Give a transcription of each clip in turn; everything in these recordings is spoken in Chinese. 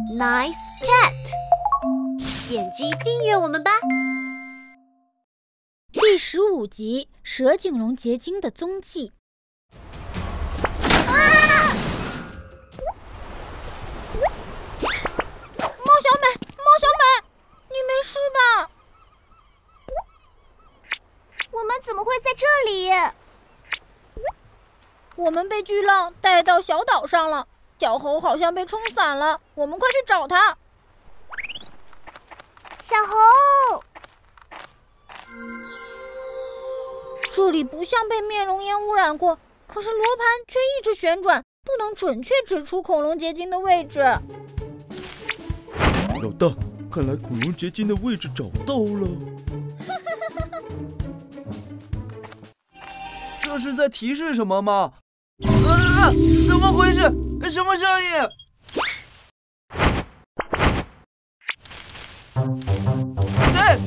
Nice cat， 点击订阅我们吧。 第15集《蛇颈龙结晶的踪迹》。猫小美，你没事吧？ 我们怎么会在这里？ 我们被巨浪带到小岛上了，小猴好像被冲散了，我们快去找它。 小猴， 这里不像被灭龙烟污染过，可是罗盘却一直旋转，不能准确指出恐龙结晶的位置。 老大，看来恐龙结晶的位置找到了。 这是在提示什么吗？怎么回事？什么声音？谁？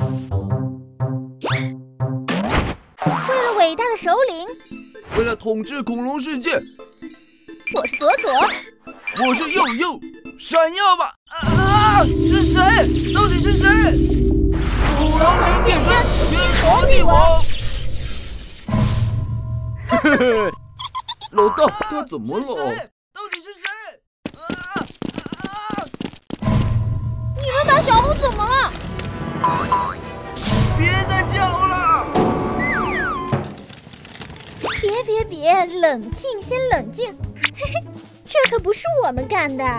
为了伟大的首领， 为了统治恐龙世界， 我是佐佐， 我是佑佑，闪耀吧！是谁？到底是谁？恐龙人变身，天皇帝王！ 嘿嘿，老大，他怎么了？ 到底是谁？ 你们把小猴怎么了？ 别再叫了！ 别，冷静，先冷静。嘿嘿，这可不是我们干的。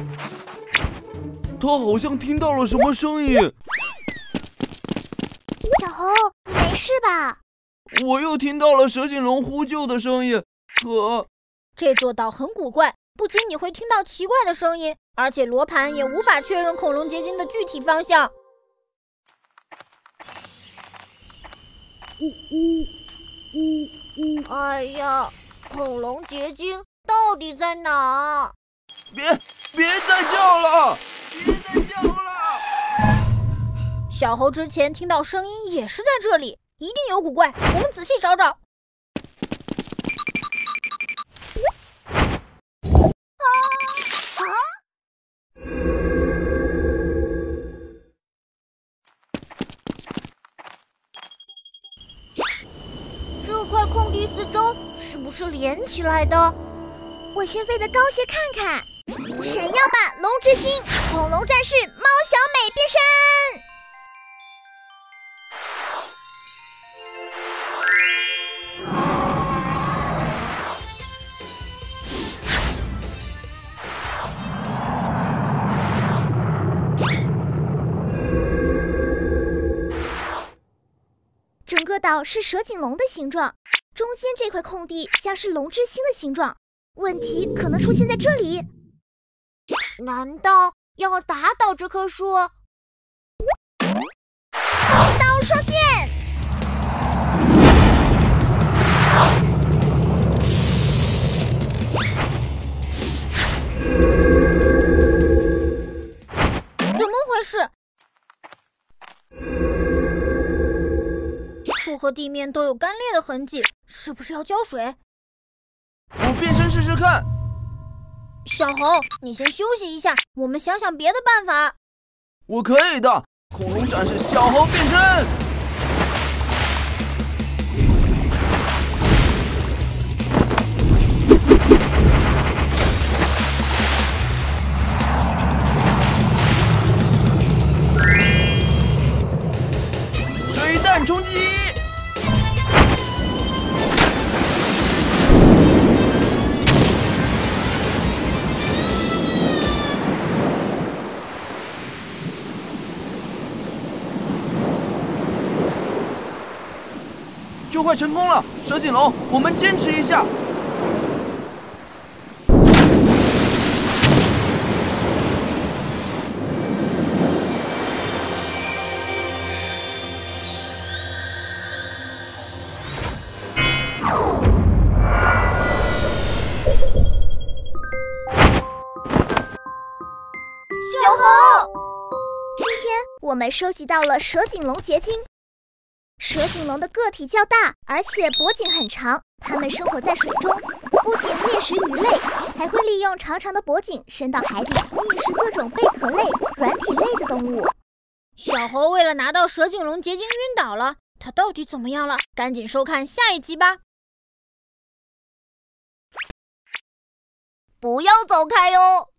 他好像听到了什么声音。 小猴，你没事吧？ 我又听到了蛇颈龙呼救的声音，可这座岛很古怪，不仅你会听到奇怪的声音，而且罗盘也无法确认恐龙结晶的具体方向。 哎呀，恐龙结晶到底在哪？ 别再叫了！别再叫了！ 小猴之前听到声音也是在这里，一定有古怪，我们仔细找找。 这块空地四周是不是连起来的？我先飞得高些看看。闪耀吧，龙之星！恐龙战士猫小美变身！整个岛是蛇颈龙的形状，中间这块空地像是龙之星的形状。问题可能出现在这里。难道要打倒这棵树？风刀双剑！ 怎么回事？树和地面都有干裂的痕迹，是不是要浇水？ 我变身试试看。 小猴，你先休息一下，我们想想别的办法。 我可以的，恐龙战士小猴变身。水弹冲击！就快成功了，蛇颈龙，我们坚持一下。 小猴，今天我们收集到了蛇颈龙结晶。 蛇颈龙的个体较大，而且脖颈很长。它们生活在水中，不仅猎食鱼类，还会利用长长的脖颈伸到海底觅食各种贝壳类、软体类的动物。 小猴为了拿到蛇颈龙结晶晕倒了，它到底怎么样了？赶紧收看下一集吧！ 不要走开哟！